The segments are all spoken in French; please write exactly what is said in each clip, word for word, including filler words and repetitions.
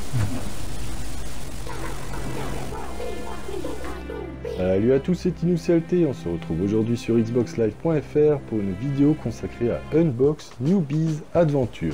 Salut à tous, c'est InusLT, on se retrouve aujourd'hui sur Xbox Live point F R pour une vidéo consacrée à Unbox Newbies Adventures.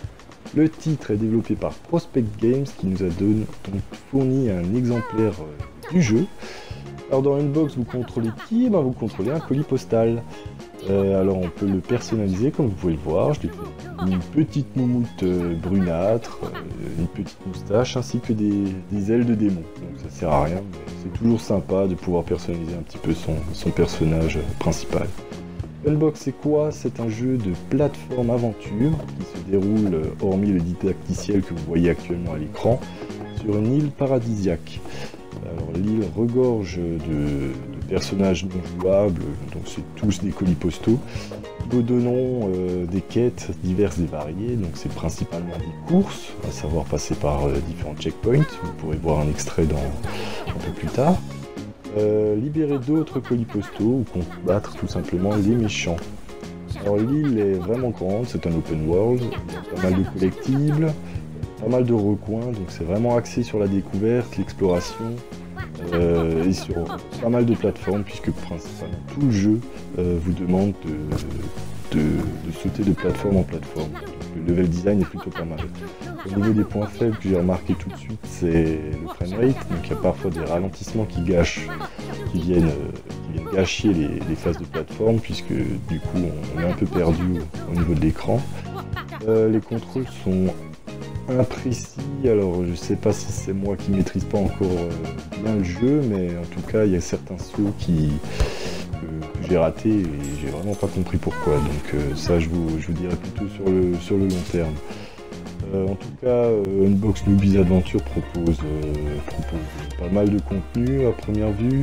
Le titre est développé par Prospect Games qui nous a donné, donc fourni un exemplaire euh, du jeu. Alors dans Unbox, vous contrôlez qui? Eh ben, vous contrôlez un colis postal. Euh, alors on peut le personnaliser comme vous pouvez le voir. Je lui fais une petite moumoute euh, brunâtre, euh, une petite moustache ainsi que des, des ailes de démon. Donc ça sert à rien, mais c'est toujours sympa de pouvoir personnaliser un petit peu son, son personnage principal. Unbox c'est quoi? C'est un jeu de plateforme aventure qui se déroule, euh, hormis le didacticiel que vous voyez actuellement à l'écran, sur une île paradisiaque. Alors l'île regorge de, de personnages non jouables, donc c'est tous des colis postaux. Nous donnons euh, des quêtes diverses et variées, donc c'est principalement des courses, à savoir passer par euh, différents checkpoints. Vous pourrez voir un extrait dans, un peu plus tard. Euh, libérer d'autres colis postaux ou combattre tout simplement les méchants. Alors l'île est vraiment grande, c'est un open world, il y a pas mal de collectibles, pas mal de recoins, donc c'est vraiment axé sur la découverte, l'exploration euh, et sur pas mal de plateformes puisque principalement tout le jeu euh, vous demande de, de, de sauter de plateforme en plateforme. Donc, le level design est plutôt pas mal. Au niveau des points faibles que j'ai remarqué tout de suite, c'est le framerate, donc il y a parfois des ralentissements qui gâchent, qui viennent, euh, qui viennent gâcher les, les phases de plateforme puisque du coup on est un peu perdu au, au niveau de l'écran. Euh, les contrôles sont imprécis, alors je sais pas si c'est moi qui maîtrise pas encore euh, bien le jeu, mais en tout cas il y a certains sauts qui, que, que j'ai ratés et j'ai vraiment pas compris pourquoi, donc euh, ça je vous, je vous dirai plutôt sur le, sur le long terme. Euh, en tout cas, euh, Unbox Newbies Adventure propose, euh, propose pas mal de contenu à première vue,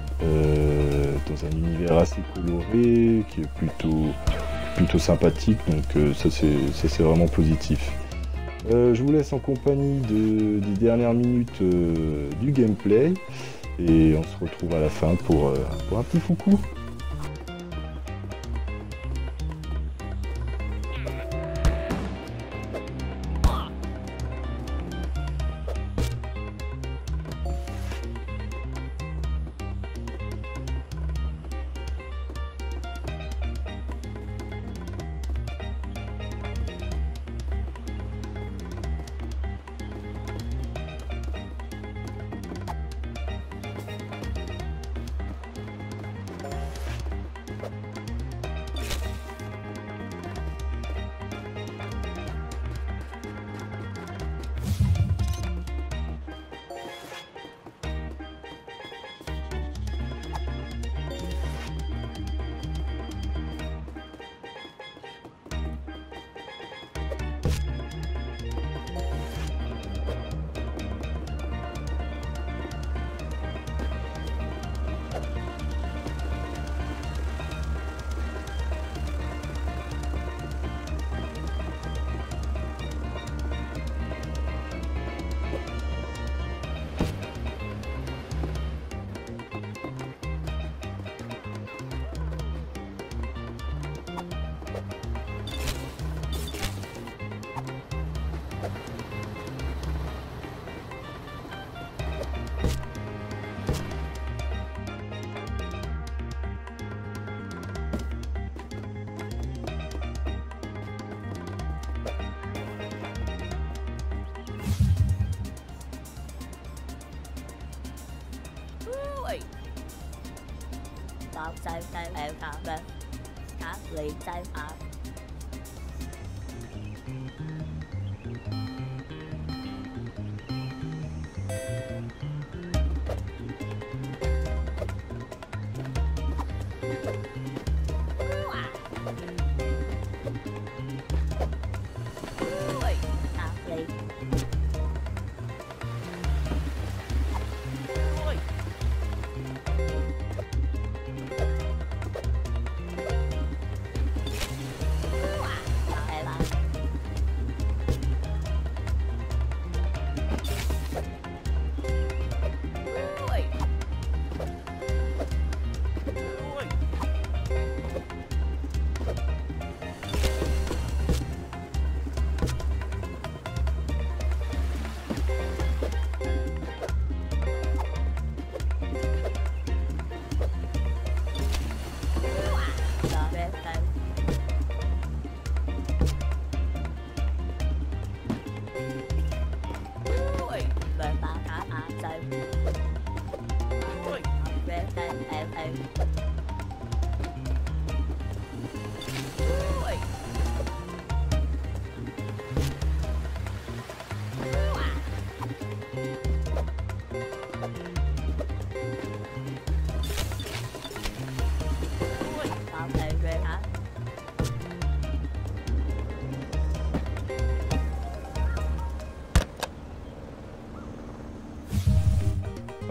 euh, dans un univers assez coloré, qui est plutôt, plutôt sympathique, donc euh, ça c'est vraiment positif. Euh, je vous laisse en compagnie de, des dernières minutes euh, du gameplay et on se retrouve à la fin pour, euh, pour un petit coucou. Tao sai sai em cả bên cả lì sai à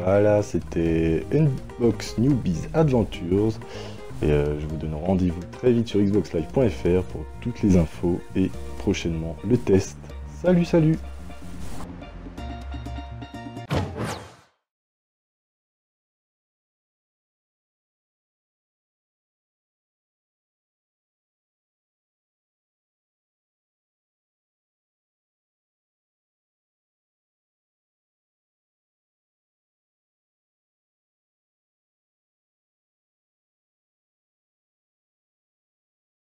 Voilà, c'était Unbox Newbies Adventures. Et euh, je vous donne rendez-vous très vite sur xbox live point f r pour toutes les infos et prochainement le test. Salut, salut!